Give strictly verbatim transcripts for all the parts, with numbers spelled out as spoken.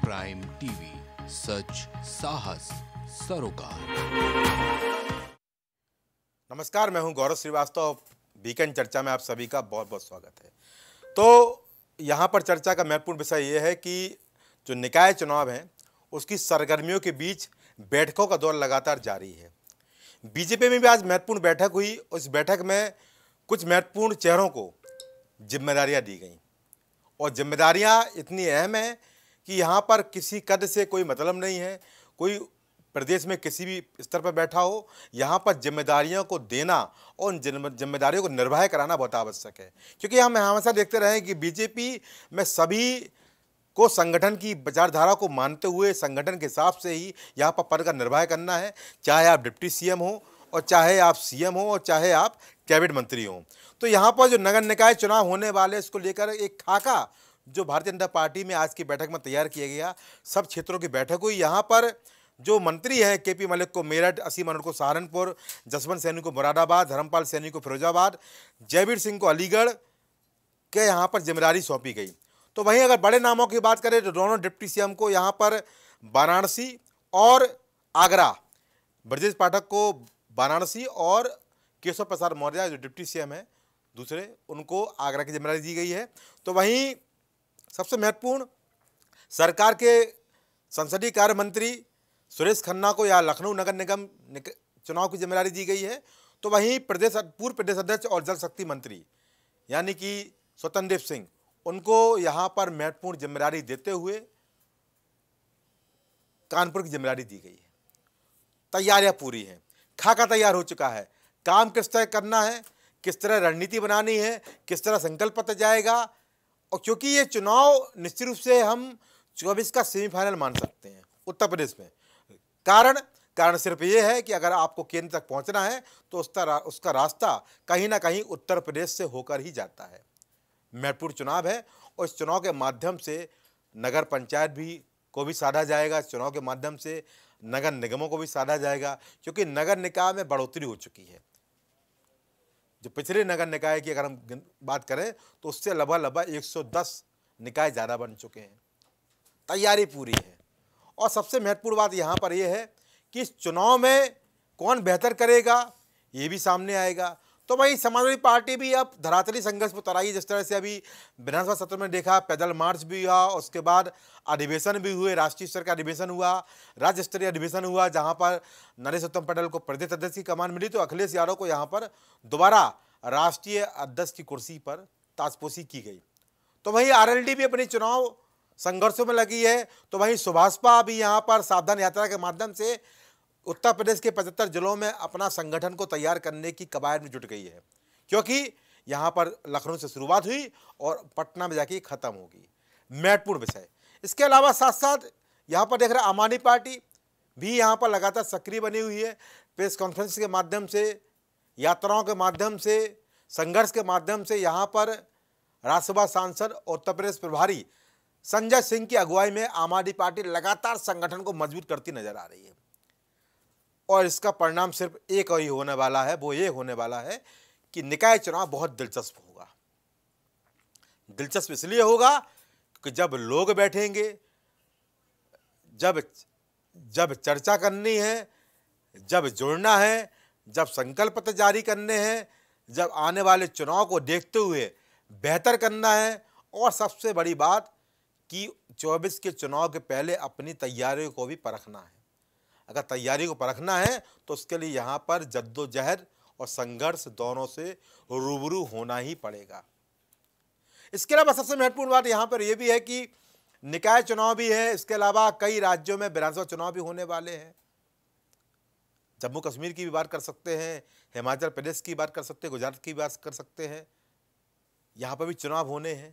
Prime TV, सच साहस सरोकार। नमस्कार, मैं हूं गौरव श्रीवास्तव। वीकेंड चर्चा में आप सभी का बहुत बहुत स्वागत है। तो यहां पर चर्चा का महत्वपूर्ण विषय यह है कि जो निकाय चुनाव हैं उसकी सरगर्मियों के बीच बैठकों का दौर लगातार जारी है। बीजेपी में भी आज महत्वपूर्ण बैठक हुई। उस बैठक में कुछ महत्वपूर्ण चेहरों को जिम्मेदारियां दी गईं और जिम्मेदारियां इतनी अहम हैं कि यहाँ पर किसी कद से कोई मतलब नहीं है, कोई प्रदेश में किसी भी स्तर पर बैठा हो। यहाँ पर जिम्मेदारियों को देना और उन जिम्मेदारियों को निर्वाह कराना बहुत आवश्यक है, क्योंकि हम हमेशा देखते रहे कि बीजेपी में सभी को संगठन की विचारधारा को मानते हुए संगठन के हिसाब से ही यहाँ पर पद का निर्वाह करना है, चाहे आप डिप्टी सीएम हो और चाहे आप सीएम हो और चाहे आप कैबिनेट मंत्री हो। तो यहाँ पर जो नगर निकाय चुनाव होने वाले इसको लेकर एक खाका जो भारतीय जनता पार्टी में आज की बैठक में तैयार किया गया, सब क्षेत्रों की बैठक हुई। यहाँ पर जो मंत्री हैं के पी मलिक को मेरठ, असीम अनवर को सहारनपुर, जसवंत सैनी को मुरादाबाद, धर्मपाल सैनी को फिरोजाबाद, जयवीर सिंह को अलीगढ़ के यहाँ पर जिम्मेदारी सौंपी गई। तो वहीं अगर बड़े नामों की बात करें तो दोनों डिप्टी सीएम को यहाँ पर वाराणसी और आगरा, ब्रजेश पाठक को वाराणसी और केशव प्रसाद मौर्य जो डिप्टी सीएम है दूसरे, उनको आगरा की जिम्मेदारी दी गई है। तो वहीं सबसे महत्वपूर्ण सरकार के संसदीय कार्य मंत्री सुरेश खन्ना को या लखनऊ नगर निगम चुनाव की जिम्मेदारी दी गई है। तो वहीं प्रदेश पूर्व प्रदेश अध्यक्ष और जल शक्ति मंत्री यानी कि स्वतंत्र देव सिंह, उनको यहाँ पर महत्वपूर्ण जिम्मेदारी देते हुए कानपुर की जिम्मेदारी दी गई है। तैयारियां पूरी हैं, खाका तैयार हो चुका है, काम किस तरह करना है, किस तरह रणनीति बनानी है, किस तरह संकल्प पत्र जाएगा। और क्योंकि ये चुनाव निश्चित रूप से हम चौबीस का सेमीफाइनल मान सकते हैं उत्तर प्रदेश में। कारण कारण सिर्फ ये है कि अगर आपको केंद्र तक पहुंचना है तो उसका उसका रास्ता कहीं ना कहीं उत्तर प्रदेश से होकर ही जाता है। महत्वपूर्ण चुनाव है और इस चुनाव के माध्यम से नगर पंचायत भी को भी साधा जाएगा, इस चुनाव के माध्यम से नगर निगमों को भी साधा जाएगा, क्योंकि नगर निकाय में बढ़ोतरी हो चुकी है। जो पिछले नगर निकाय की अगर हम बात करें तो उससे लगभग लगभग एक सौ दस निकाय ज़्यादा बन चुके हैं। तैयारी पूरी है और सबसे महत्वपूर्ण बात यहाँ पर यह है कि इस चुनाव में कौन बेहतर करेगा ये भी सामने आएगा। तो वही समाजवादी पार्टी भी अब धरातली संघर्ष पर उतर आई। जिस तरह से अभी विधानसभा सत्र में देखा, पैदल मार्च भी हुआ, उसके बाद अधिवेशन भी हुए, राष्ट्रीय स्तर का अधिवेशन हुआ, राज्य स्तरीय अधिवेशन हुआ, जहां पर नरेश उत्तम पटेल को प्रदेश अध्यक्ष की कमान मिली तो अखिलेश यादव को यहां पर दोबारा राष्ट्रीय अध्यक्ष की कुर्सी पर ताजपोशी की गई। तो वहीं आरएलडी भी अपनी चुनाव संघर्षों में लगी है। तो वहीं सुभाषपा भी यहाँ पर सावधान यात्रा के माध्यम से उत्तर प्रदेश के पचहत्तर जिलों में अपना संगठन को तैयार करने की कवायद में जुट गई है, क्योंकि यहाँ पर लखनऊ से शुरुआत हुई और पटना में जाके खत्म होगी। महत्वपूर्ण विषय। इसके अलावा साथ साथ यहाँ पर देख रहे आम आदमी पार्टी भी यहाँ पर लगातार सक्रिय बनी हुई है। प्रेस कॉन्फ्रेंस के माध्यम से, यात्राओं के माध्यम से, संघर्ष के माध्यम से यहाँ पर राज्यसभा सांसद और उत्तर प्रदेश प्रभारी संजय सिंह की अगुवाई में आम आदमी पार्टी लगातार संगठन को मजबूत करती नजर आ रही है। और इसका परिणाम सिर्फ एक ही होने वाला है, वो ये होने वाला है कि निकाय चुनाव बहुत दिलचस्प होगा। दिलचस्प इसलिए होगा कि जब लोग बैठेंगे, जब जब चर्चा करनी है, जब जुड़ना है, जब संकल्प पत्र जारी करने हैं, जब आने वाले चुनाव को देखते हुए बेहतर करना है, और सबसे बड़ी बात कि चौबीस के चुनाव के पहले अपनी तैयारियों को भी परखना है। अगर तैयारी को परखना है तो उसके लिए यहाँ पर जद्दोजहद और संघर्ष दोनों से रूबरू होना ही पड़ेगा। इसके अलावा सबसे महत्वपूर्ण बात यहाँ पर यह भी है कि निकाय चुनाव भी है, इसके अलावा कई राज्यों में विधानसभा चुनाव भी होने वाले हैं। जम्मू कश्मीर की भी बात कर सकते हैं, हिमाचल प्रदेश की बात कर सकते हैं, गुजरात की बात कर सकते हैं, यहाँ पर भी चुनाव होने हैं।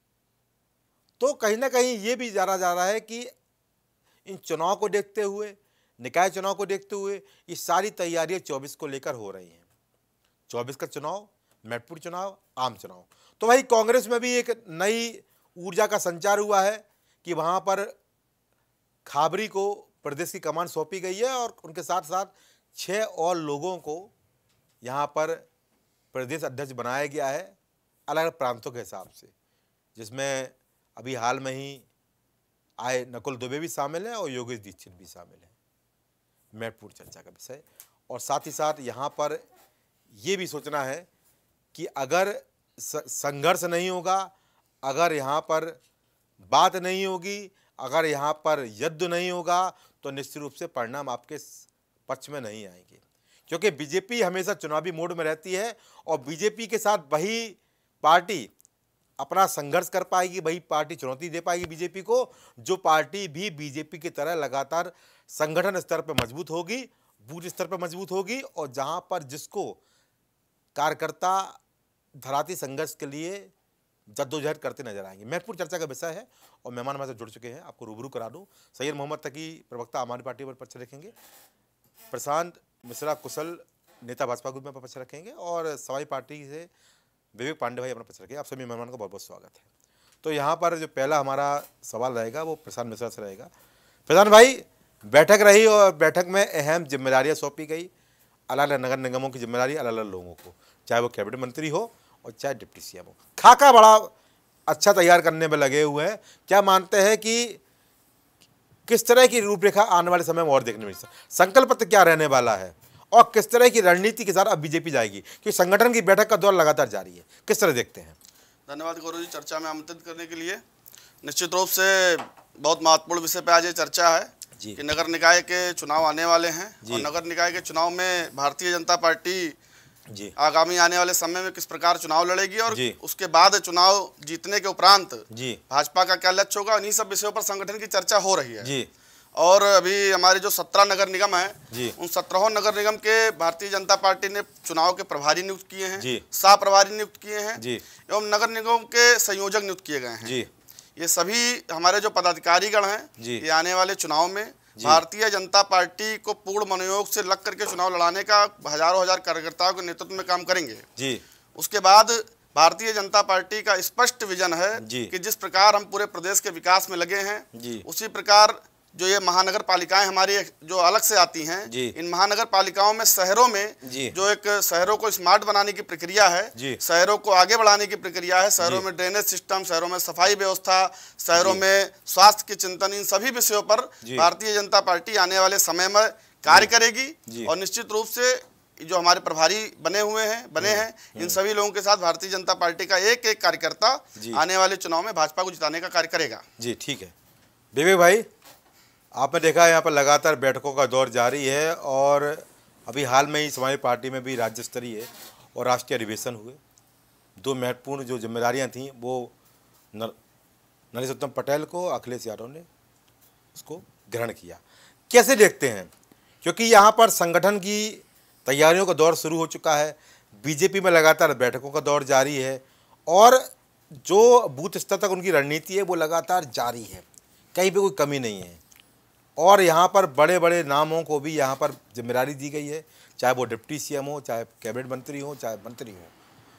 तो कहीं ना कहीं ये भी जाना जा रहा है कि इन चुनाव को देखते हुए, निकाय चुनाव को देखते हुए ये सारी तैयारियां चौबीस को लेकर हो रही हैं। चौबीस का चुनाव महत्वपूर्ण चुनाव, आम चुनाव। तो वही कांग्रेस में भी एक नई ऊर्जा का संचार हुआ है कि वहां पर खाबरी को प्रदेश की कमान सौंपी गई है और उनके साथ साथ छः और लोगों को यहाँ पर प्रदेश अध्यक्ष बनाया गया है अलग अलग प्रांतों के हिसाब से, जिसमें अभी हाल में ही आए नकुल दुबे भी शामिल हैं और योगेश दीक्षित भी शामिल हैं, महत्वपूर्ण चर्चा का विषय। और साथ ही साथ यहाँ पर ये भी सोचना है कि अगर संघर्ष नहीं होगा, अगर यहाँ पर बात नहीं होगी, अगर यहाँ पर युद्ध नहीं होगा, तो निश्चित रूप से परिणाम आपके पक्ष में नहीं आएंगे, क्योंकि बीजेपी हमेशा चुनावी मोड में रहती है और बीजेपी के साथ वही पार्टी अपना संघर्ष कर पाएगी, वही पार्टी चुनौती दे पाएगी बीजेपी को, जो पार्टी भी बीजेपी की तरह लगातार संगठन स्तर पर मजबूत होगी, बूथ स्तर पर मजबूत होगी, और जहां पर जिसको कार्यकर्ता धराती संघर्ष के लिए जद्दोजहद करते नजर आएंगे। महत्वपूर्ण चर्चा का विषय है और मेहमान हमारे साथ जुड़ चुके हैं, आपको रूबरू करा दूं। सैयद मोहम्मद तकी, प्रवक्ता आम आदमी पार्टी पर पक्ष रखेंगे, प्रशांत मिश्रा कुशल, नेता भाजपा ग्रुप में पक्ष रखेंगे, और सवाई पार्टी से विवेक पांडे भाई अपना पक्ष रखेंगे। आप सभी मेहमान का बहुत बहुत स्वागत है। तो यहाँ पर जो पहला हमारा सवाल रहेगा वो प्रशांत मिश्रा से रहेगा। प्रशांत भाई, बैठक रही और बैठक में अहम जिम्मेदारियाँ सौंपी गई, अलग अलग नगर निगमों की जिम्मेदारी अलग अलग लोगों को, चाहे वो कैबिनेट मंत्री हो और चाहे डिप्टी सीएम हो। खाका बड़ा अच्छा तैयार करने में लगे हुए हैं। क्या मानते हैं कि किस तरह की रूपरेखा आने वाले समय में और देखने में, संकल्प पत्र क्या रहने वाला है और किस तरह की रणनीति के साथ अब बीजेपी जाएगी, क्योंकि संगठन की बैठक का दौर लगातार जारी है, किस तरह देखते हैं? धन्यवाद गौरव जी, चर्चा में आमंत्रित करने के लिए। निश्चित रूप से बहुत महत्वपूर्ण विषय पे आज ये चर्चा है कि नगर निकाय के चुनाव आने वाले हैं और नगर निकाय के चुनाव में भारतीय जनता पार्टी जी आगामी आने वाले समय में किस प्रकार चुनाव लड़ेगी और उसके बाद चुनाव जीतने के उपरांत जी भाजपा का क्या लक्ष्य होगा, इन्हीं सब विषयों पर संगठन की चर्चा हो रही है जी। और अभी हमारे जो सत्रह नगर निगम है, उन सत्रह नगर निगम के भारतीय जनता पार्टी ने चुनाव के प्रभारी नियुक्त किए हैं, सह प्रभारी नियुक्त किए हैं एवं नगर निगम के संयोजक नियुक्त किए गए हैं। ये सभी हमारे जो पदाधिकारीगण हैं, ये आने वाले चुनाव में भारतीय जनता पार्टी को पूर्ण मनोयोग से लग करके चुनाव लड़ाने का हजारों हजार कार्यकर्ताओं के नेतृत्व में काम करेंगे जी। उसके बाद भारतीय जनता पार्टी का स्पष्ट विजन है कि जिस प्रकार हम पूरे प्रदेश के विकास में लगे हैं, उसी प्रकार जो ये महानगर पालिकाएं हमारी जो अलग से आती हैं, इन महानगर पालिकाओं में शहरों में जो एक शहरों को स्मार्ट बनाने की प्रक्रिया है, शहरों को आगे बढ़ाने की प्रक्रिया है, शहरों में ड्रेनेज सिस्टम, शहरों में सफाई व्यवस्था, शहरों में स्वास्थ्य के चिंतन, इन सभी विषयों पर भारतीय जनता पार्टी आने वाले समय में कार्य करेगी। और निश्चित रूप से जो हमारे प्रभारी बने हुए हैं बने हैं इन सभी लोगों के साथ भारतीय जनता पार्टी का एक एक कार्यकर्ता आने वाले चुनाव में भाजपा को जिताने का कार्य करेगा जी। ठीक है विवेक भाई, आपने देखा यहाँ पर लगातार बैठकों का दौर जारी है और अभी हाल में ही समाजवादी पार्टी में भी राज्य स्तरीय और राष्ट्रीय अधिवेशन हुए। दो महत्वपूर्ण जो जिम्मेदारियाँ थीं वो नरेश उत्तम पटेल को, अखिलेश यादव ने उसको ग्रहण किया। कैसे देखते हैं, क्योंकि यहाँ पर संगठन की तैयारियों का दौर शुरू हो चुका है, बीजेपी में लगातार बैठकों का दौर जारी है और जो बूथ स्तर तक उनकी रणनीति है वो लगातार जारी है, कहीं पे कोई कमी नहीं है। और यहाँ पर बड़े बड़े नामों को भी यहाँ पर जिम्मेदारी दी गई है, चाहे वो डिप्टी सीएम हो, चाहे कैबिनेट मंत्री हो, चाहे मंत्री हो।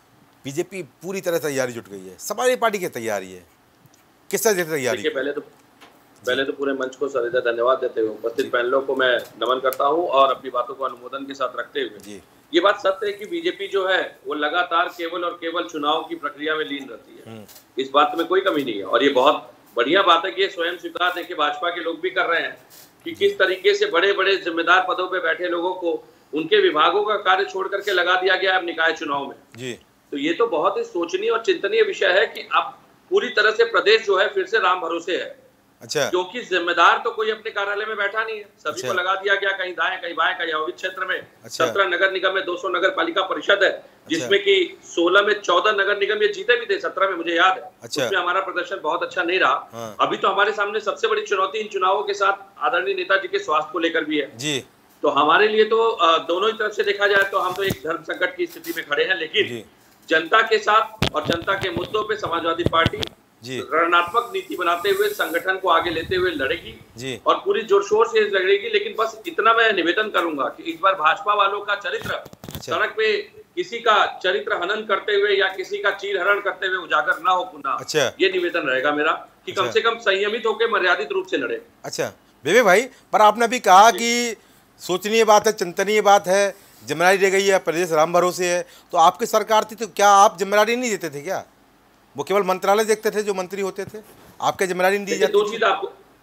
बीजेपी पूरी तरह तैयारी जुट गई है, समाजवादी पार्टी की तैयारी है, किस तरह से तैयारी? पहले तो पहले तो पूरे मंच को सरिता धन्यवाद देते हुए उपस्थित पैनलों को मैं नमन करता हूँ और अपनी बातों को अनुमोदन के साथ रखते हुए जी ये बात सत्य है कि बीजेपी जो है वो लगातार केवल और केवल चुनाव की प्रक्रिया में लीन रहती है, इस बात में कोई कमी नहीं है। और ये बहुत बढ़िया बात है कि ये स्वयं स्वीकार है कि भाजपा के लोग भी कर रहे हैं कि किस तरीके से बड़े बड़े जिम्मेदार पदों पे बैठे लोगों को उनके विभागों का कार्य छोड़ करके लगा दिया गया अब निकाय चुनाव में जी। तो ये तो बहुत ही सोचनीय और चिंतनीय विषय है कि अब पूरी तरह से प्रदेश जो है फिर से राम भरोसे है। अच्छा। क्योंकि जिम्मेदार तो कोई अपने कार्यालय में बैठा नहीं है, सभी अच्छा। को लगा दिया गया कहीं दाएं कहीं बाएं कहीं अवैध क्षेत्र में। अच्छा। सत्रह नगर निगम में दो सौ नगर पालिका परिषद है जिसमें कि सोलह में चौदह नगर निगम ये जीते भी थे, सत्रह में मुझे याद है। अच्छा। उसमें हमारा प्रदर्शन बहुत अच्छा नहीं रहा। हाँ। अभी तो हमारे सामने सबसे बड़ी चुनौती इन चुनावों के साथ आदरणीय नेताजी के स्वास्थ्य को लेकर भी है जी। तो हमारे लिए तो दोनों ही तरफ से देखा जाए तो हम तो एक धर्म संकट की स्थिति में खड़े हैं, लेकिन जनता के साथ और जनता के मुद्दों पे समाजवादी पार्टी रणनात्मक नीति बनाते हुए संगठन को आगे लेते हुए लड़ेगी जी। और पूरी जोर शोर से लड़ेगी। लेकिन बस इतना मैं निवेदन करूंगा कि इस बार भाजपा वालों का चरित्र अच्छा। सड़क पे किसी का चरित्र हनन करते हुए या किसी का चीर हरण करते हुए उजागर ना हो पुनः अच्छा। ये निवेदन रहेगा मेरा कि अच्छा। कम से कम संयमित होकर मर्यादित रूप से लड़े। अच्छा विवेक भाई, पर आपने भी कहा कि सोचनीय बात है, चिंतनीय बात है, जिम्मेदारी दे गई है, प्रदेश राम भरोसे है, तो आपकी सरकार थी तो क्या आप जिम्मेदारी नहीं देते थे क्या? वो केवल मंत्रालय देखते थे, जो मंत्री होते थे, आपके जिम्मेदारी नहीं दी जाती? दो चीज आपको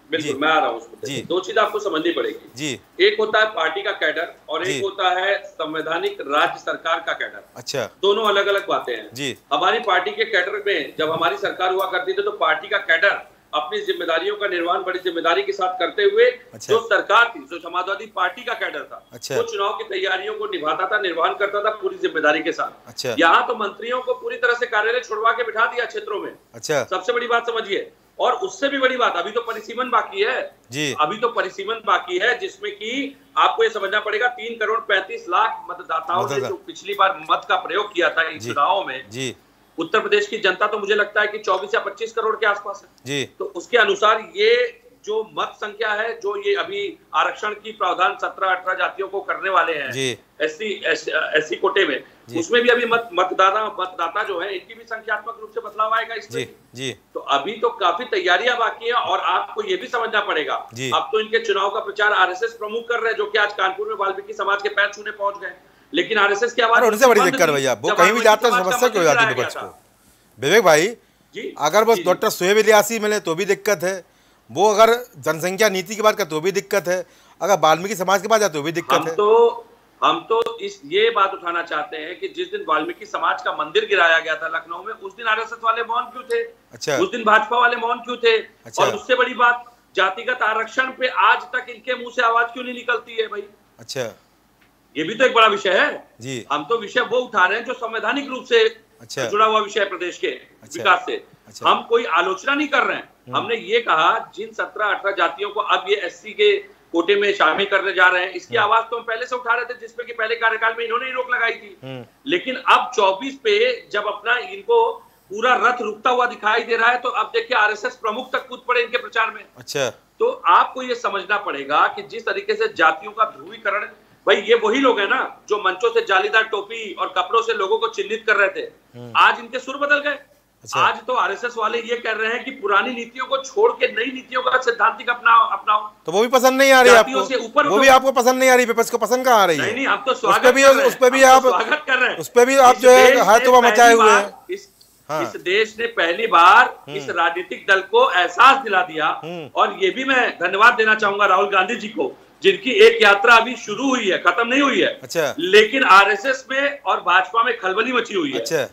बिल्कुल मैं आ रहा हूँ उसमें। दो चीज आपको समझनी पड़ेगी जी। एक होता है पार्टी का कैडर और एक होता है संवैधानिक राज्य सरकार का कैडर। अच्छा, दोनों अलग अलग बातें हैं जी। हमारी पार्टी के कैडर में जब हमारी सरकार हुआ करती थी तो पार्टी का कैडर अपनी जिम्मेदारियों का निर्वहन बड़ी जिम्मेदारी के साथ करते हुए अच्छा। जो सरकार थी, जो समाजवादी पार्टी का कैडर था अच्छा। वो चुनाव की तैयारियों को निभाता था, निर्वहन करता था पूरी जिम्मेदारी के साथ अच्छा। यहाँ तो मंत्रियों को पूरी तरह से कार्यालय छुड़वा के बिठा दिया क्षेत्रों में अच्छा। सबसे बड़ी बात समझिए। और उससे भी बड़ी बात, अभी तो परिसीमन बाकी है जी। अभी तो परिसीमन बाकी है जिसमें कि आपको ये समझना पड़ेगा तीन करोड़ पैंतीस लाख मतदाताओं ने जो पिछली बार मत का प्रयोग किया था इन चुनावों में जी। उत्तर प्रदेश की जनता तो मुझे लगता है कि चौबीस या पच्चीस करोड़ के आसपास है जी। तो उसके अनुसार ये जो मत संख्या है, जो ये अभी आरक्षण की प्रावधान सत्रह अठारह जातियों को करने वाले हैं एससी एससी कोटे में, उसमें भी अभी मत मतदाता मतदाता जो है इनकी भी संख्यात्मक रूप से बदलाव आएगा इसमें जी, जी। तो अभी तो काफी तैयारियां बाकी है और आपको ये भी समझना पड़ेगा अब तो इनके चुनाव का प्रचार आरएसएस प्रमुख कर रहे हैं, जो कि आज कानपुर में वाल्मीकि समाज के पैर छूने पहुंच गए। लेकिन आरएसएस की आवाज उनसे बड़ी दिक्कत भैया, वो कहीं भी जाते हैं समस्या क्यों जाती है विपक्ष को। विवेक भाई जी, अगर वो डॉक्टर शोएब इलियासी मिले तो भी दिक्कत है, वो अगर जनसंख्या नीति की बात करे तो भी दिक्कत है, अगर वाल्मीकि समाज की बात जाए तो भी दिक्कत है। तो हम तो इस ये बात उठाना चाहते हैं कि जिस दिन वाल्मीकि समाज का मंदिर गिराया गया था लखनऊ में, उस दिन आरएसएस वाले मौन क्यों थे अच्छा। उस दिन भाजपा वाले मौन क्यों थे अच्छा। और उससे बड़ी बात, जातिगत आरक्षण पे आज तक इनके मुंह से आवाज क्यों नहीं निकलती है भाई अच्छा। ये भी तो एक बड़ा विषय है जी। हम तो विषय वो उठा रहे हैं जो संवैधानिक रूप से अच्छा। जुड़ा हुआ विषय है प्रदेश के अच्छा। विकास से अच्छा। हम कोई आलोचना नहीं कर रहे हैं। हमने ये कहा जिन सत्रह अठारह जातियों को अब ये एससी के कोटे में शामिल करने जा रहे हैं, इसकी आवाज तो हम पहले से उठा रहे थे, जिसपे कि पहले कार्यकाल में इन्होंने ही रोक लगाई थी। लेकिन अब चौबीस पे जब अपना इनको पूरा रथ रुकता हुआ दिखाई दे रहा है तो अब देखिए आरएसएस प्रमुख तक कूद पड़े इनके प्रचार में अच्छा। तो आपको ये समझना पड़ेगा कि जिस तरीके से जातियों का ध्रुवीकरण, भाई ये वही लोग हैं ना जो मंचों से जालीदार टोपी और कपड़ों से लोगों को चिन्हित कर रहे थे, आज इनके सुर बदल गए अच्छा। आज तो आरएसएस वाले ये कह रहे हैं कि पुरानी नीतियों को छोड़ के नई नीतियों का सिद्धांतिक अपनाओ अपनाओ तो वो भी पसंद नहीं आ रही आपको से ऊपर वो भी आपको पसंद नहीं आ रही, विपक्ष को पसंद कहाँ आ रही है। नहीं नहीं, हम तो स्वागत कर रहे हैं, उस पे भी आप स्वागत कर रहे हैं, उस पे भी आप जो है हाथों मचाए हुए हैं। इस इस देश ने पहली बार इस राजनीतिक दल को एहसास दिला दिया और ये भी मैं धन्यवाद देना चाहूंगा राहुल गांधी जी को, जिनकी एक यात्रा अभी शुरू हुई है, खत्म नहीं हुई है अच्छा। लेकिन आरएसएस में और भाजपा में खलबली मची हुई है अच्छा।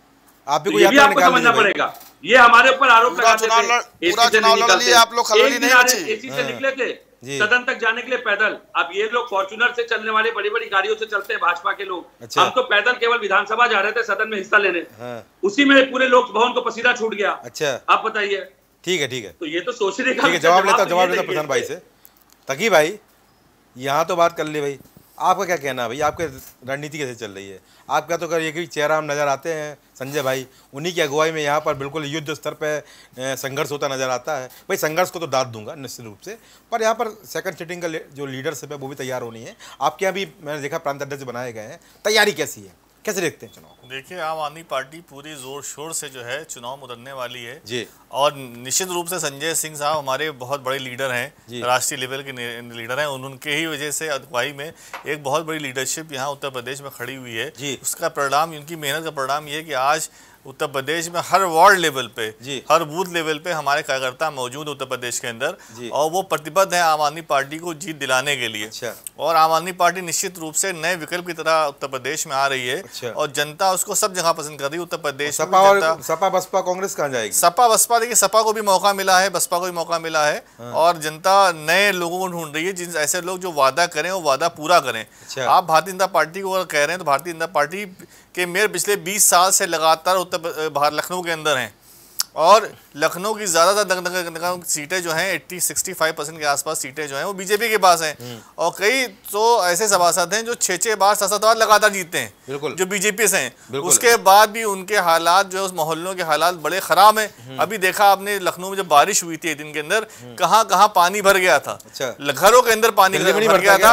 आप भी कोई यात्रा निकाल समझना पड़ेगा। ये हमारे ऊपर आरोप लगाते थे पूरा चुनाव लड़ लिए आप लोग, खलबली नहीं मची, एसी से निकले थे सदन तक जाने के लिए पैदल। अब ये लोग फॉर्च्यूनर से चलने वाले बड़ी बड़ी गाड़ियों से चलते हैं भाजपा के लोग अच्छा। हम तो पैदल केवल विधानसभा जा रहे थे सदन में हिस्सा लेने हाँ। उसी में पूरे लोक भवन को पसीना छूट गया अच्छा। आप बताइए ठीक है ठीक है तो ये तो सोचने का जवाब लेता जवाब लेता प्रधान भाई से। तकी भाई यहाँ तो बात कर ले भाई, आपका क्या कहना है भाई, आपके रणनीति कैसे चल रही है? आपका तो कर ये कि चेहरा हम नज़र आते हैं संजय भाई, उन्हीं की अगुवाई में यहाँ पर बिल्कुल युद्ध स्तर पे संघर्ष होता नज़र आता है। भाई संघर्ष को तो दाद दूंगा निश्चित रूप से, पर यहाँ पर सेकंड सिटिंग का जो लीडरशिप है वो भी तैयार होनी है। आपके यहाँ भी मैंने देखा प्रांत अध्यक्ष बनाए गए हैं, तैयारी कैसी है, कैसे देखते हैं चुनाव? देखिए आम आदमी पार्टी पूरी जोर शोर से जो है चुनाव में उतरने वाली है जी। और निश्चित रूप से संजय सिंह साहब हमारे बहुत बड़े लीडर हैं, राष्ट्रीय लेवल के लीडर हैं, उनके ही वजह से अगुवाई में एक बहुत बड़ी लीडरशिप यहाँ उत्तर प्रदेश में खड़ी हुई है जी। उसका परिणाम, उनकी मेहनत का परिणाम ये है कि आज उत्तर प्रदेश में हर वार्ड लेवल पे, हर बूथ लेवल पे हमारे कार्यकर्ता मौजूद उत्तर प्रदेश के अंदर और वो प्रतिबद्ध है आम आदमी पार्टी को जीत दिलाने के लिए अच्छा। और आम आदमी पार्टी निश्चित रूप से नए विकल्प की तरह उत्तर प्रदेश में आ रही है अच्छा। और जनता उसको सब जगह पसंद कर रही है उत्तर प्रदेश में। सपा, सपा बसपा कांग्रेस कहाँ जाएगी? सपा बसपा, देखिए सपा को भी मौका मिला है, बसपा को भी मौका मिला है हाँ। और जनता नए लोगों को ढूंढ रही है, जिन ऐसे लोग जो वादा करें वो वादा पूरा करें अच्छा। आप भारतीय जनता पार्टी को अगर कह रहे हैं तो भारतीय जनता पार्टी के मेयर पिछले बीस साल से लगातार उत्तर बाहर लखनऊ के अंदर हैं और लखनऊ की ज़्यादातर सीटें जो हैं अस्सी पैंसठ परसेंट के आसपास सीटें जो हैं वो बीजेपी के पास हैं और कई तो ऐसे सभासद हैं जो छः छः बार सात सात बार लगातार जीतते हैं जो बीजेपी से हैं। उसके बाद भी उनके हालात जो है उस मोहल्लों के हालात बड़े ख़राब हैं। अभी देखा आपने लखनऊ में जब बारिश हुई थी दिन के अंदर कहाँ कहाँ पानी भर गया था, घरों के अंदर पानी भर गया था,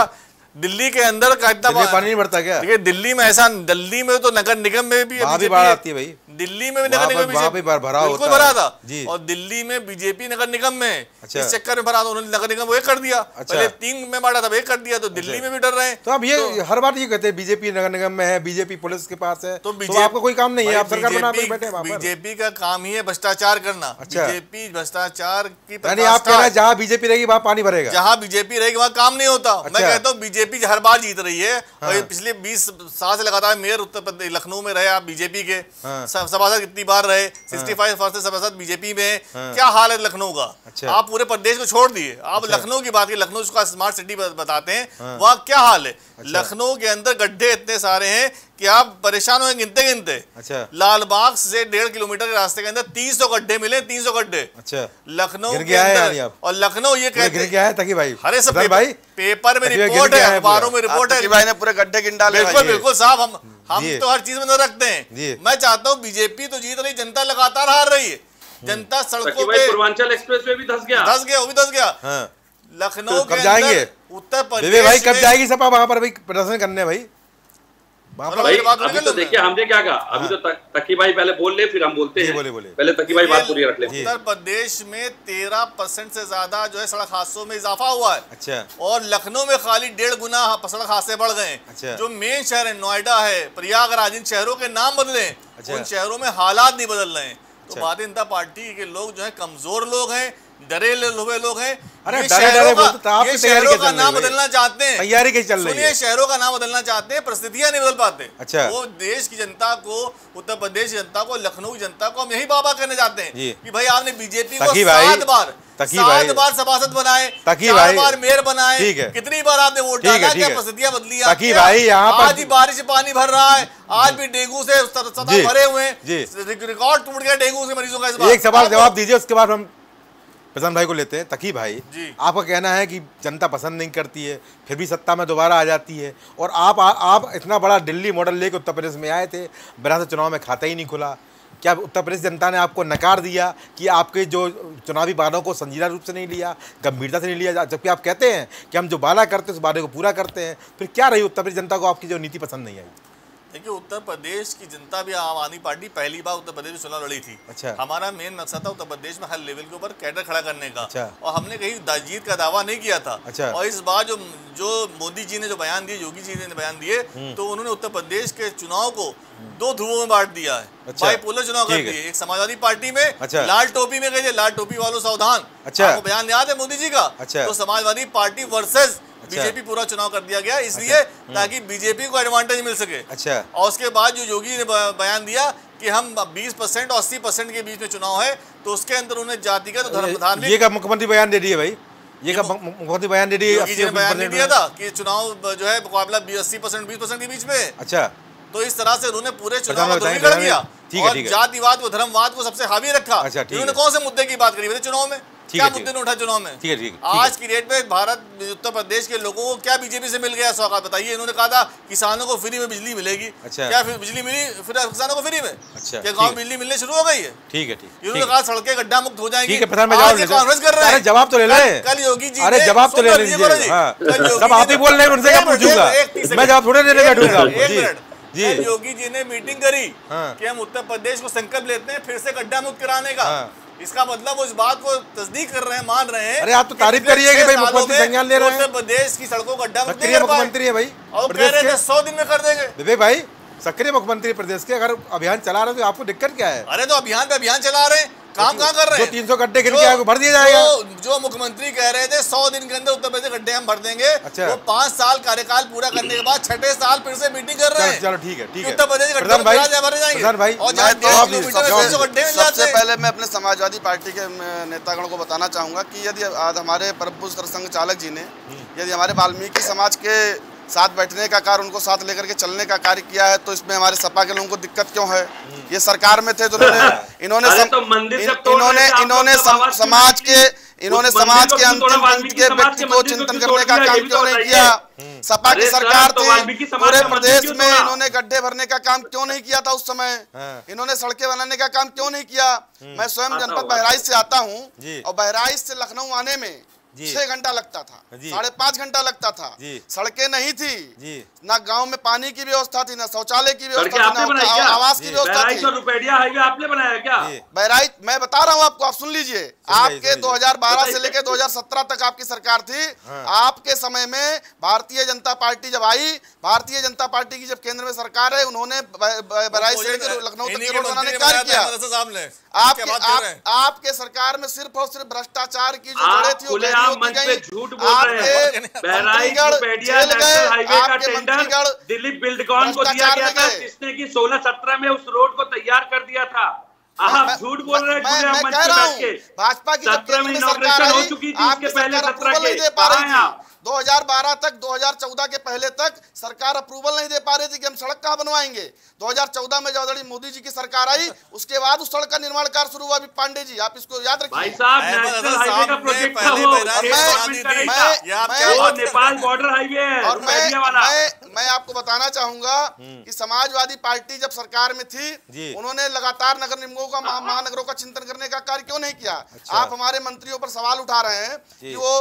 दिल्ली के अंदर का इतना पानी नहीं बढ़ता क्या? देखिए दिल्ली में ऐसा, दिल्ली में तो नगर निगम में भी बाढ़ आती है भाई, दिल्ली में भी नगर निगम वहाँ पे भरा बिल्कुल भरा था, और दिल्ली में बीजेपी नगर निगम में अच्छा। इस चक्कर में भरा था, उन्होंने नगर निगम वो एक कर दिया, अच्छा। पहले तीन में बांटा था, एक कर दिया, तो दिल्ली में भी डर रहे हैं। तो अब ये तो, हर बार ये कहते हैं बीजेपी नगर निगम में है, बीजेपी पुलिस के पास है, तो, तो आपका कोई काम नहीं है, आप सरकार बना के बैठे। बीजेपी का काम ही है भ्रष्टाचार करना, बीजेपी भ्रष्टाचार की, यानी आप कह रहे हैं जहाँ बीजेपी रहेगी वहाँ पानी भरेगा, जहाँ बीजेपी रहेगी वहाँ काम नहीं होता। मैं कहता हूँ बीजेपी हर बार जीत रही है, और पिछले बीस साल से लगातार मेयर उत्तर प्रदेश लखनऊ में रहे आप बीजेपी के, सभासद कितनी बार रहे, सिक्सटी फाइव परसेंट सभासद बीजेपी में, क्या हाल है लखनऊ का। अच्छा। आप पूरे प्रदेश को छोड़ दिए, आप अच्छा। लखनऊ की बात की, लखनऊ का स्मार्ट सिटी बताते हैं, वहाँ क्या हाल है। अच्छा। लखनऊ के अंदर गड्ढे इतने सारे हैं कि आप परेशान हो गिनते गिनते। अच्छा। लालबाग से डेढ़ किलोमीटर के रास्ते के अंदर तीन सौ गड्ढे मिले, तीन सौ गड्ढे। अच्छा। लखनऊ के अंदर, और लखनऊ ये कहते हैं ताकि भाई, अरे सब भाई पेपर में रिपोर्ट है, अखबारों में रिपोर्ट है, भाई ने पूरे गड्ढे गिन डाले। बिल्कुल बिल्कुल साहब, हम हम तो हर चीज में नजर रखते हैं। मैं चाहता हूँ बीजेपी तो जीत रही, जनता लगातार हार रही है, जनता सड़कों पे, पूर्वांचल एक्सप्रेस वे भी धंस गया, धंस गया, वो भी धंस गया। लखनऊ कब जाएंगे उत्तर प्रदेश भाई, कब जाएगी सपा वहां पर भाई प्रदर्शन करने भाई? भाई अभी तो देखिए हमने क्या कहा, अभी तो तकी भाई पहले बोल ले फिर हम बोलते हैं। बोले बोले पहले तकी भाई बात पूरी रख ले। उत्तर प्रदेश में तेरह परसेंट से ज्यादा जो है सड़क हादसों में इजाफा हुआ है। अच्छा। और लखनऊ में खाली डेढ़ गुना सड़क हादसे बढ़ गए। अच्छा। जो मेन शहर है नोएडा है, प्रयागराज, इन शहरों के नाम बदले, उन शहरों में हालात नहीं बदल रहे हैं। तो भारतीय जनता पार्टी के लोग जो है कमजोर लोग हैं, डरे हुए लोग हैं। अरे डरे डरे बोलते आप शहरों का नाम बदलना चाहते हैं, तैयारी कैसे चल रही है? सुनिए, शहरों का नाम बदलना चाहते हैं, परिस्थितियां नहीं बदल पाते। अच्छा। वो देश की जनता को, उत्तर प्रदेश की जनता को, लखनऊ की जनता को हम यही बाबा कहने चाहते हैं कि भाई आपने बीजेपी को सात बार सात बार सभासद बनाए, चार बार मेयर बनाए, कितनी बार आपने वोट डाला, क्या परिस्थितियां बदली? आज ही बारिश से पानी भर रहा है, आज भी डेंगू से सतह भरे हुए हैं, रिकॉर्ड टूट गया डेंगू से मरीजों का। एक सवाल जवाब दीजिए, उसके बाद हम प्रधान भाई को लेते हैं। तकी भाई, आपका कहना है कि जनता पसंद नहीं करती है, फिर भी सत्ता में दोबारा आ जाती है, और आप आ, आप इतना बड़ा दिल्ली मॉडल लेके उत्तर प्रदेश में आए थे, बिना से चुनाव में खाता ही नहीं खुला। क्या उत्तर प्रदेश जनता ने आपको नकार दिया कि आपके जो चुनावी वादों को संजीदा रूप से नहीं लिया, गंभीरता से नहीं लिया, जबकि आप कहते हैं कि हम जो वादा करते हैं उस वादे को पूरा करते हैं? फिर क्या रही उत्तर प्रदेश जनता को आपकी जो नीति पसंद नहीं आई? देखिए, उत्तर प्रदेश की जनता भी आम आदमी पार्टी पहली बार उत्तर प्रदेश में चुनाव लड़ी थी। अच्छा। हमारा मेन मकसद था उत्तर प्रदेश में हर लेवल के ऊपर कैडर खड़ा करने का। अच्छा। और हमने कहीं जीत का दावा नहीं किया था। अच्छा। और इस बार जो जो मोदी जी ने जो बयान दिए, योगी जी ने बयान दिए, तो उन्होंने उत्तर प्रदेश के चुनाव को दो ध्रुवों में बांट दिया है। अच्छा। बाइपोलर चुनाव कर दिए, एक समाजवादी पार्टी में। अच्छा। लाल टोपी में गए, लाल टोपी वालों सावधान। अच्छा। आपको बयान याद है मोदी जी का? अच्छा। तो समाजवादी पार्टी वर्सेस बीजेपी पूरा चुनाव कर दिया गया, इसलिए अच्छा। ताकि बीजेपी को एडवांटेज मिल सके। अच्छा। और उसके बाद जो योगी ने बयान दिया कि हम बीस परसेंट और अस्सी परसेंट के बीच में चुनाव है, तो उसके अंदर उन्हें जातिगत और धर्म प्रधान, ये का मुख्यमंत्री बयान दे दिए भाई, ये का मुख्यमंत्री बयान दे दिए, योगी जी ने बयान दे दिया था कि चुनाव जो है मुकाबला अस्सी परसेंट बीस परसेंट के बीच में। अच्छा। तो इस तरह से उन्होंने पूरे चुनाव को ध्रुवीकरण किया और जातिवाद व धर्मवाद को सबसे हावी रखा। इन्होंने कौन से मुद्दे की बात करी चुनाव में? क्या मुद्दे ने उठा चुनाव में? ठीक है, ठीक है। आज की डेट में भारत उत्तर प्रदेश के लोगों को क्या बीजेपी से मिल गया सौगात बताइए? इन्होंने कहा था किसानों को फ्री में बिजली मिलेगी। अच्छा। क्या फिर बिजली मिली फिर किसानों को फ्री में? अच्छा। क्या गांव बिजली मिलने शुरू हो गई है? ठीक है, ठीक है। इन्होंने कहा सड़कें गड्ढा मुक्त हो जाएंगी। कांग्रेस कर रहे हैं, जवाब तो ले लें। कल योगी जी, अरे जवाब तो ले लीजिए, सब आप ही बोल रहे हैं, उनसे क्या पूछूंगा मैं? जवाब थोड़े देने बैठूंगा। एक मिनट जी। योगी जी ने मीटिंग करी कि हम उत्तर प्रदेश को संकल्प लेते हैं फिर से गड्ढा मुक्त कराने का। इसका मतलब वो इस बात को तस्दीक कर रहे हैं, मान रहे हैं। अरे आप तो तारीफ करिए कि भाई मुख्यमंत्री संज्ञान ले रहे हैं, उत्तर प्रदेश की सड़कों को गड्ढा मुक्त मुख्यमंत्री है भाई, और कह रहे थे सौ दिन में कर देंगे। विवेक भाई, सक्रिय मुख्यमंत्री प्रदेश के, अगर अभियान चला रहे हो तो आपको दिक्कत क्या है? अरे तो अभियान पे अभियान चला रहे हैं, काम कहाँ कर रहे हैं? तीन सौ गड्ढे गिन के भर दिया जाएगा। जो मुख्यमंत्री कह रहे थे सौ दिन के अंदर उत्तर प्रदेश गड्ढे हम भर देंगे, वो पांच साल कार्यकाल पूरा करने के बाद छठे साल फिर से मीटिंग कर रहे हैं। चलो ठीक है, ठीक है। उत्तर प्रदेश गड्ढे भरे जाएंगे। सबसे पहले मैं अपने समाजवादी पार्टी के नेतागण को बताना चाहूंगा कि यदि आज हमारे प्रभु संघ चालक जी ने यदि हमारे वाल्मीकि समाज के साथ बैठने का कार्य, उनको साथ लेकर के चलने का कार्य किया है, तो इसमें हमारे सपा के लोगों को दिक्कत क्यों है? ये सरकार में थे तो इन्होंने इन्होंने इन्होंने इन्होंने समाज के इन्होंने समाज के अंतिम पंक्ति के व्यक्ति को चिंतन करने का काम क्यों नहीं किया? सपा की सरकार थी, पूरे प्रदेश में इन्होंने गड्ढे भरने का काम क्यों नहीं किया था? उस समय इन्होंने सड़कें बनाने का काम क्यों नहीं किया? मैं स्वयं जनपद बहराइच से आता हूँ, और बहराइच से लखनऊ आने में छह घंटा लगता था, साढ़े पांच घंटा लगता था, सड़कें नहीं थी, ना गांव में पानी की व्यवस्था थी, ना शौचालय की व्यवस्था थी, ना आवास की व्यवस्था थी। रुपया हाईवे आपने बनाया क्या? बहराइच मैं बता रहा हूं आपको, आप सुन लीजिए। आपके दो हज़ार बारह से लेकर दो हज़ार सत्रह तक आपकी सरकार थी। आपके समय में भारतीय जनता पार्टी जब आई, भारतीय जनता पार्टी की जब केंद्र में सरकार है, उन्होंने बहराइच से लेकर लखनऊ तक रोड बनाने का कार्य किया। आपके आपके सरकार में सिर्फ और सिर्फ भ्रष्टाचार की जो जड़ें थी वो मंच पे झूठ बोल रहे हैं। बहराइच रुपया नेशनल हाईवे का टेंडर दिलीप बिल्डकॉन को दिया गया था, जिसने कि सोलह सत्रह में उस रोड को तैयार कर दिया था। आप झूठ बोल रहे हैं। मैं कह रहा हूं भाजपा की सत्रह में इनॉग्रेशन हो चुकी थी, इसके पहले सत्रह के दो हज़ार बारह तक, दो हज़ार चौदह के पहले तक सरकार अप्रूवल नहीं दे पा रही थी कि हम सड़क कहां बनवाएंगे। दो हज़ार चौदह में जब मोदी जी की सरकार आई, उसके बाद उस सड़क का निर्माण कार्य शुरू हुआ। अभी पांडे जी आप इसको याद रखिए। भाई साहब, नेशनल हाईवे का प्रोजेक्ट था वो, वो नेपाल बॉर्डर हाईवे है। और मैं मैं मैं आपको बताना चाहूंगा कि समाजवादी पार्टी जब सरकार में थी, उन्होंने लगातार नगर निगमों का, महानगरों का चिंतन करने का कार्य क्यों नहीं किया? आप हमारे मंत्रियों पर सवाल उठा रहे हैं कि वो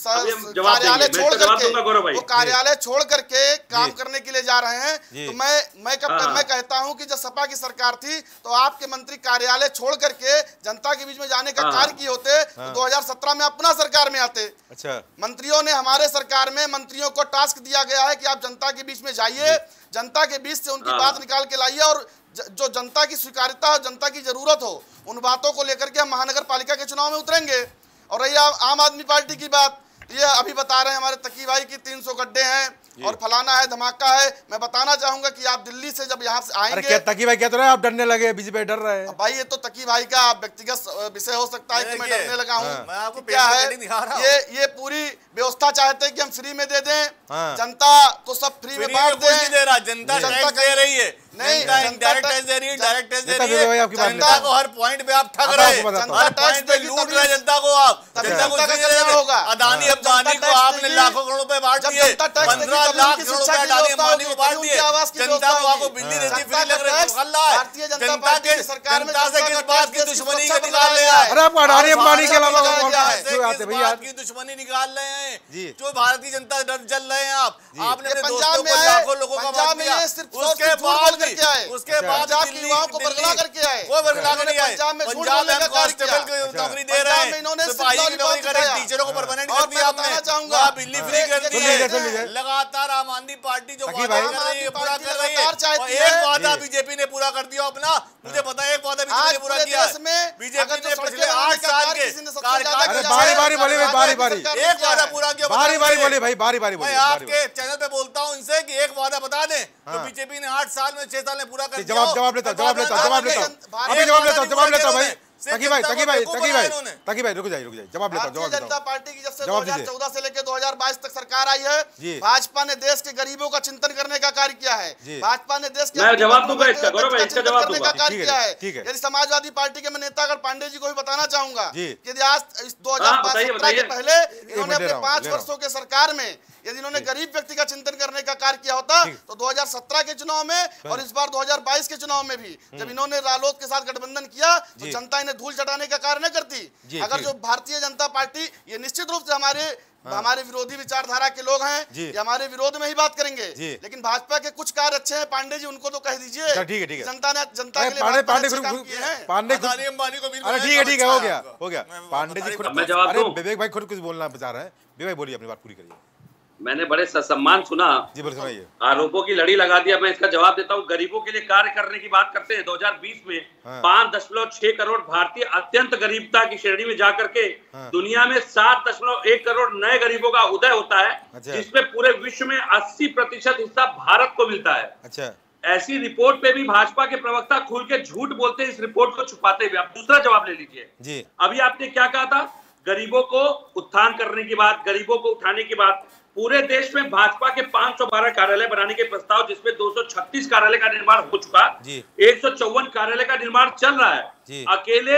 कार्यालय छोड़ करके वो कार्यालय छोड़ करके काम करने के लिए जा रहे हैं। तो मैं मैं कब मैं कहता हूं कि जब सपा की सरकार थी तो आपके मंत्री कार्यालय छोड़ करके जनता के बीच में जाने का कार्य किए होते तो दो हज़ार सत्रह में अपना सरकार में आते। अच्छा, मंत्रियों ने, हमारे सरकार में मंत्रियों को टास्क दिया गया है कि आप जनता के बीच में जाइए, जनता के बीच से उनकी बात निकाल के लाइए और जो जनता की स्वीकार्यता हो, जनता की जरूरत हो, उन बातों को लेकर के हम महानगर पालिका के चुनाव में उतरेंगे। और रही आम आदमी पार्टी की बात, ये अभी बता रहे हैं हमारे तकी भाई की तीन सौ गड्ढे हैं और फलाना है, धमाका है। मैं बताना चाहूंगा कि आप दिल्ली से जब यहाँ से आएंगे। क्या तकी भाई क्या तो रहे आप डरने लगे, बीजेपी डर रहे हैं? भाई ये तो तकी भाई का व्यक्तिगत विषय हो सकता है कि मैं डरने लगा हूँ। क्या है ये ये पूरी व्यवस्था चाहते हैं कि हम फ्री में दे दें, जनता को सब फ्री में बांट दें। जनता टैक्स दे रही है, नहीं डायरेक्ट टैक्स दे रही है, डायरेक्ट टैक्स दे रही है। जनता को हर पॉइंट पे आप ठग रहे हैं, हर पॉइंट पे लूट रहे हैं जनता को। आप जनता को होगा अदानी अंबानी को आपने लाखों करोड़ रुपए बांट दिए, पंद्रह लाख करोड़ रुपए अदानी अंबानी को बांट दिए। जनता को आपको बिल्ली रेती फ्री लग रही है। भारतीय जनता पार्टी की सरकार में जनता से किस बात की दुश्मनी का निकाल रहे हैं? अरे आप अदानी अंबानी के अलावा किस बात की दुश्मनी निकाल रहे हैं? जो भारतीय जनता डर जल रहे हैं आप। आपने अपने दोस्तों को, लाखों लोगों को मार दिया, उसके बाद भी उसके बाद युवाओं को बरगला करके आए। वो बरगला के नहीं आए। पंजाब में कांस्टेबल को नौकरी दे रहे हैं, सिपाही की नौकरी कर रहे हैं, टीचरों को परमानेंट कर दिया आपने, वहाँ बिल्ली फ्री कर दी है। लगातार आम आदमी पार्टी जो वादा कर रही है पूरा कर रही है, और एक वादा बीजेपी ने पूरा कर दिया अपना। मुझे पता है एक वादा बीजेपी ने पूरा किया है। बीजेपी ने पिछले आठ साल के कार्यकाल बारी बारी बोले भाई, बारी बारी एक वादा पूरा किया। बारी बारी बोले भाई, बारी बारी मैं आपके चैनल पे बोलता हूँ इनसे कि एक वादा बता दें तो बीजेपी ने आठ साल में, छह साल में पूरा कर दिया। जवाब जवाब लेता जवाब लेता जवाब लेता अभी जवाब लेता जवाब लेता भाई। तकी भाई तकी भाई तकी भाई तकी भाई रुक जाइए रुक जाइए जवाब लेता जवाब जनता पार्टी की जब से दो हज़ार चौदह से लेकर दो हज़ार बाईस तक सरकार आई है, भाजपा ने देश के गरीबों का चिंतन करने का कार्य किया है। भाजपा ने देश के जवाब दूंगा इसका, गौरव भाई इसका जवाब दूंगा, कार्य किया है। यदि समाजवादी पार्टी के मैं नेता अगर पांडे जी को भी बताना चाहूंगा यदि आज इस दो हजार सत्रह के पहले इन्होंने अपने पांच वर्षों के सरकार में यदि इन्होंने गरीब व्यक्ति का चिंतन करने का कार्य किया होता तो दो हज़ार सत्रह के चुनाव में और इस बार दो हज़ार बाईस के चुनाव में भी जब इन्होंने रालोद के साथ गठबंधन किया तो जनता इन्हें धूल चटाने का कार्य न करती। अगर जो भारतीय जनता पार्टी, ये निश्चित रूप से हमारे हमारे विरोधी विचारधारा के लोग हैं, ये हमारे विरोध में ही बात करेंगे, लेकिन भाजपा के कुछ कार्य अच्छे हैं पांडे जी, उनको तो कह दीजिए। ठीक है ठीक है, जनता ने जनता के लिए पांडे पांडे पांडे अरे ठीक है ठीक है हो गया हो गया पांडे जी खुद। अरे विवेक भाई खुद कुछ बोलना बचा रहे हैं। विवेक भाई बोलिए, अपनी बात पूरी करिए। मैंने बड़े सम्मान सुना, जी बोल सुनाइए। आरोपों की लड़ी लगा दिया, मैं इसका जवाब देता हूँ। गरीबों के लिए कार्य करने की बात करते हैं। दो हज़ार बीस में पांच दशमलव छह करोड़ भारतीय अत्यंत गरीबता की श्रेणी में जाकर के दुनिया में सात दशमलव एक करोड़ नए गरीबों का उदय होता है, जिसमें पूरे विश्व में अस्सी प्रतिशत हिस्सा भारत को मिलता है। अच्छा, ऐसी रिपोर्ट पे भी भाजपा के प्रवक्ता खुल के झूठ बोलते हैं, इस रिपोर्ट को छुपाते हुए। आप दूसरा जवाब ले लीजिए जी। अभी आपने क्या कहा था? गरीबों को उत्थान करने की बात, गरीबों को उठाने की बात। पूरे देश में भाजपा के पांच सौ बारह कार्यालय बनाने के प्रस्ताव, जिसमें दो सौ छत्तीस कार्यालय का निर्माण हो चुका, एक सौ चौवन कार्यालय का निर्माण चल रहा है। अकेले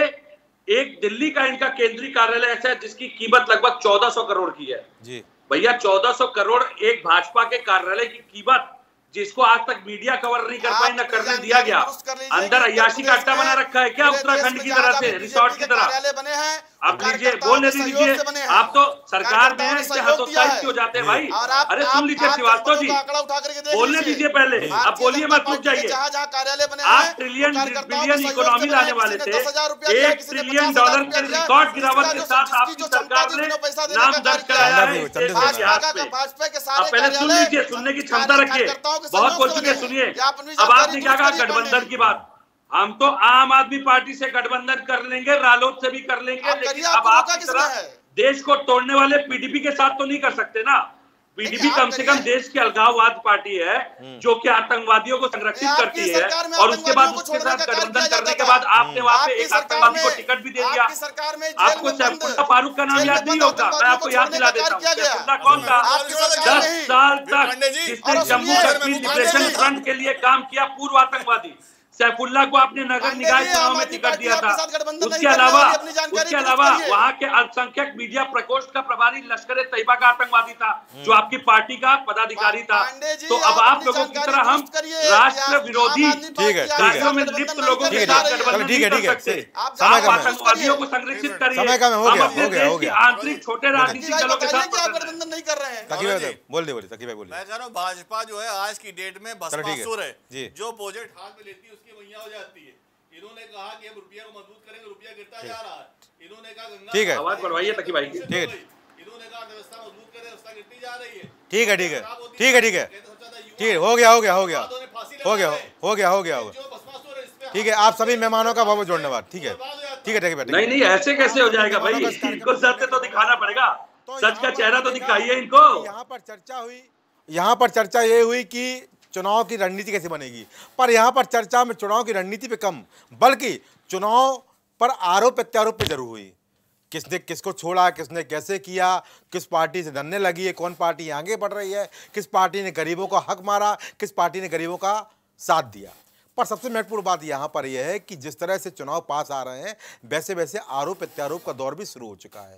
एक दिल्ली का इनका केंद्रीय कार्यालय ऐसा है जिसकी कीमत लगभग चौदह सौ करोड़ की है। भैया चौदह सौ करोड़ एक भाजपा के कार्यालय की कीमत, जिसको आज तक मीडिया कवर नहीं कर पाई, न करने दिया गया। अंदर अय्याशी का अड्डा बना रखा है क्या उत्तराखंड की तरह से, रिसोर्ट की तरह? बने हैं आप लीजिए, बोलने दीजिए। आप तो सरकार में इससे हतोत्साहित हो जाते हैं भाई। अरे सुन लीजिए श्रीवास्तव जी, बोलने दीजिए पहले, अब बोलिए मत रुक जाइए। आठ ट्रिलियन बिलियन इकोनॉमी लाने वाले थे, एक ट्रिलियन डॉलर के रिकॉर्ड गिरावट के साथ आपकी सरकार ने नाम दर्ज कराया है इतिहास में। अब पहले सुन लीजिए, सुनने की क्षमता रखिए, बहुत बोल चुके, सुनिए। अब आपने क्या कहा गठबंधन की बात, हम तो आम आदमी पार्टी से गठबंधन कर लेंगे, रालोद से भी कर लेंगे, लेकिन अब आपकी तरह देश को तोड़ने वाले पीडीपी के साथ तो नहीं कर सकते ना। पीडीपी कम से कम देश की अलगाववाद पार्टी है जो कि आतंकवादियों को संरक्षित करती है, और उसके बाद उसके साथ गठबंधन करने के बाद आपने वहां पे एक आतंकवादी को टिकट भी दे दिया। आपको सैफुल्लाह फारूक का नाम याद नहीं होगा, मैं आपको याद दिला देता हूँ। सैफुल्लाह कौन था? दस साल तक जिसने जम्मू कश्मीर लिबरेशन फ्रंट के लिए काम किया, पूर्व आतंकवादी सैफुल्लाह को आपने नगर निकाय चुनाव में टिकट दिया था। उसके अलावा उसके अलावा वहां के अल्पसंख्यक मीडिया प्रकोष्ठ का प्रभारी लश्कर ए तैयबा का आतंकवादी था, जो आपकी पार्टी का पदाधिकारी था। तो अब आप लोगों की तरह हम राष्ट्र विरोधी कार्यों में लिप्त लोगों के साथ गठबंधन नहीं कर सकते। आप आतंकवादियों को संरक्षित करिए, हम अपने देश की आंतरिक छोटे राजनीतिक दलों के साथ गठबंधन नहीं कर रहे हैं। बोल दे बोले सकी भाई बोले। मैं कह रहा हूँ भाजपा जो है आज की डेट में भस्मासुर है, जो प्रोजेक्ट हाथ में लेती है उसकी मैया हो जाती है। इन्होंने कहा कि हम रुपया को मजबूत करेंगे, रुपया गिरता जा रहा है। इन्होंने कहा गंगा, ठीक है, आवाज बढ़वाइए तकी भाई। ठीक है, इन्होंने कहा व्यवस्था मजबूत करें, व्यवस्था गिरती जा रही है। ठीक है, ठीक है, ठीक है, ठीक है, ठीक है, हो गया हो गया हो गया हो गया हो गया हो गया हो गया ठीक है। आप सभी मेहमानों का बहुत धन्यवाद। ठीक है, ठीक है, ठीक है। नहीं नहीं, ऐसे कैसे हो जाएगा भाई, इनको सत्य तो दिखाना पड़ेगा, सच का चेहरा तो दिखाइए इनको। यहाँ पर चर्चा हुई, यहाँ पर चर्चा ये हुई कि चुनाव की रणनीति कैसे बनेगी, पर यहाँ पर चर्चा में चुनाव की रणनीति पे कम, बल्कि चुनाव पर आरोप प्रत्यारोप पे जरूर हुई। किसने किसको छोड़ा, किसने कैसे किया, किस पार्टी से धरने लगी है, कौन पार्टी आगे बढ़ रही है, किस पार्टी ने गरीबों का हक मारा, किस पार्टी ने गरीबों का साथ दिया। पर सबसे महत्वपूर्ण बात यहाँ पर यह है कि जिस तरह से चुनाव पास आ रहे हैं, वैसे वैसे आरोप प्रत्यारोप का दौर भी शुरू हो चुका है।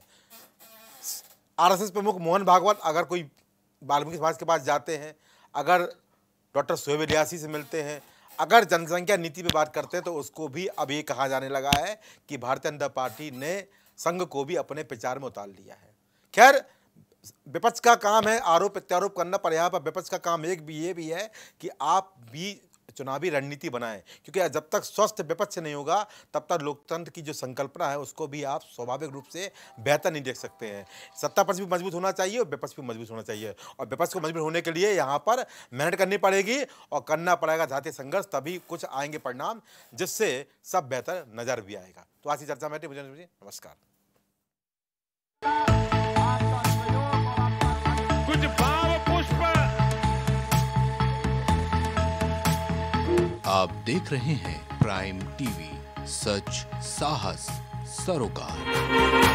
आरएसएस प्रमुख मोहन भागवत अगर कोई वाल्मीकि समाज के पास जाते हैं, अगर डॉक्टर शोएब इलियासी से मिलते हैं, अगर जनसंख्या नीति पे बात करते हैं, तो उसको भी अब ये कहा जाने लगा है कि भारतीय जनता पार्टी ने संघ को भी अपने प्रचार में उतार लिया है। खैर, विपक्ष का काम है आरोप प्रत्यारोप करना, पर यहाँ पर विपक्ष का काम एक भी ये भी है कि आप भी चुनावी रणनीति बनाएं, क्योंकि जब तक स्वस्थ विपक्ष नहीं होगा तब तक लोकतंत्र की जो संकल्पना है उसको भी आप स्वाभाविक रूप से बेहतर नहीं देख सकते हैं। सत्ता पक्ष भी मजबूत होना चाहिए और विपक्ष भी मजबूत होना चाहिए, और विपक्ष को मजबूत होने के लिए यहाँ पर मेहनत करनी पड़ेगी और करना पड़ेगा जातीय संघर्ष, तभी कुछ आएंगे परिणाम जिससे सब बेहतर नजर भी आएगा। तो आज की चर्चा में मुझे नमस्कार। कुछ भाव पुष्प आप देख रहे हैं प्राइम टीवी, सच साहस सरोकार।